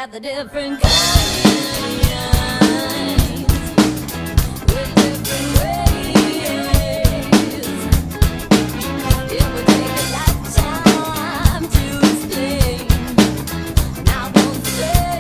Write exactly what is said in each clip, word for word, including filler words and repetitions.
got the different kinds with different ways. It would take a lifetime to explain, and I won't say.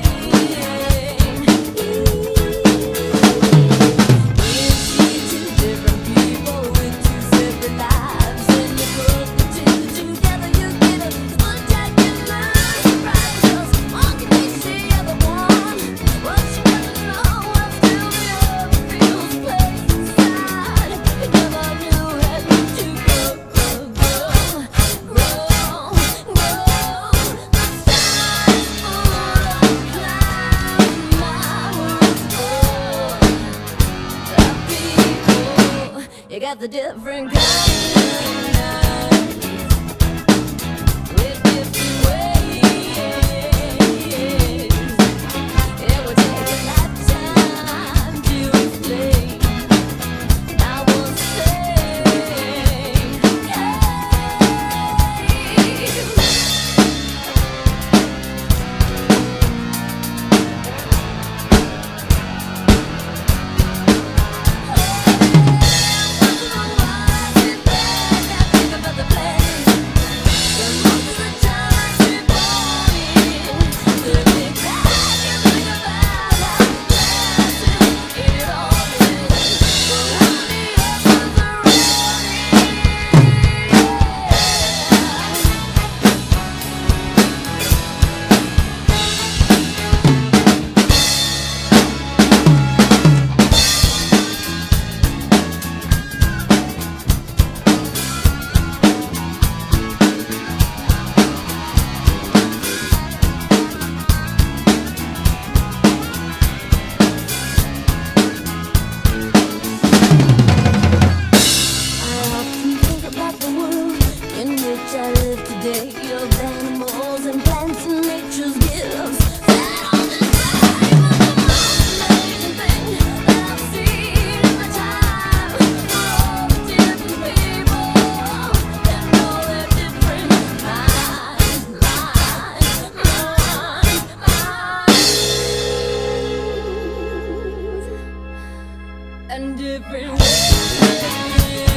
You see two different people with two separate lives, and you put the two together, you get a spectacular surprise. 'Cause one can taste the other one. What you gotta know, what still the other feels place inside. You never knew it to grow, grow, grow, grow, grow. The sky's full of clouds, my world's full of people. You got the different kinds with different ways. It would take a lifetime to explain, and I won't say. I live today of animals and plants and nature's gifts. That all describe the most amazing thing that I've seen in my time. All the different people and all their different minds, minds, minds, minds, and different ways.